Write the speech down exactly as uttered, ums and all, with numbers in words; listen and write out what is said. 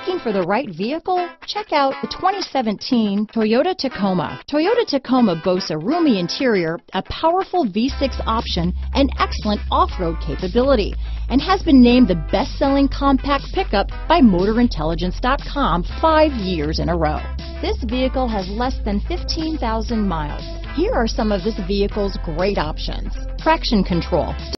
Looking for the right vehicle? Check out the twenty seventeen Toyota Tacoma. Toyota Tacoma boasts a roomy interior, a powerful V six option, and excellent off-road capability, and has been named the best-selling compact pickup by Motor Intelligence dot com five years in a row. This vehicle has less than fifteen thousand miles. Here are some of this vehicle's great options: traction control,